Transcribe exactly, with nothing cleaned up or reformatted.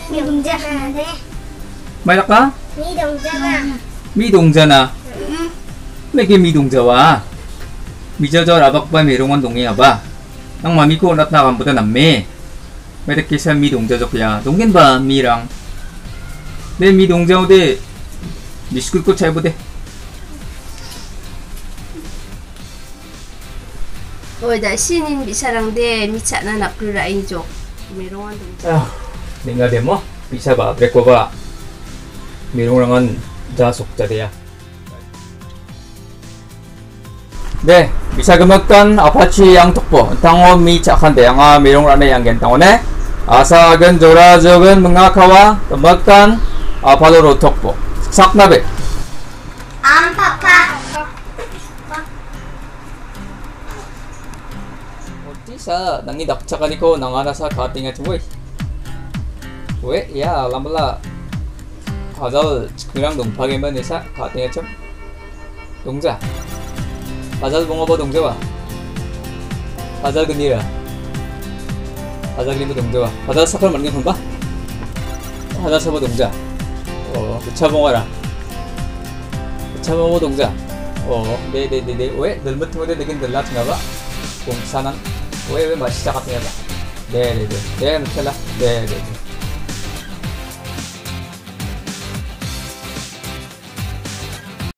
미 동자가 돼. 말할까? 미 동자가. 미동자나. 응. Lagi 미동자와. 미저저 라박바 메롱원 동해야바. Ang mami ko not nakamputa na me. May kisa mi 동자적 kaya. 동겐 ba 미랑. 내 미 동자오데 미스쿨 거 잘 보대. Ôi đã xin bị sarang de mi chả na nạp ra anh chụp mi rong ăn đúng 아, 내가 데모 비사바 브레코바 미롱랑은 자속자대야. 네, 미사금악단 아파치 양톡보 당원 미착한데 양아 미롱란의 양겐 당원에 아사근 조라적은 문학화와 금악단 아파도로 톡보 삭나베 안 파파. sa nangi dakchakan ko nangana sa cutting at way. We, ya, alam la. Hazal 그냥 농파게만 해서 cutting at 좀. 동자. hazal bunga ba 동자와. hazal 근이라. hazal 근이 동자와. hazal 사컬 맞는 건 봐. hazal 사보 동자. 어, 차봉아라. 차봉어 동자. 어, 네, 네, 네, 네. 왜? 널못 통해 되긴 들라트나 봐. 공사는 왜 왜 맛이 시작 같은 거야? 네네네. 네, 텔라. 네네.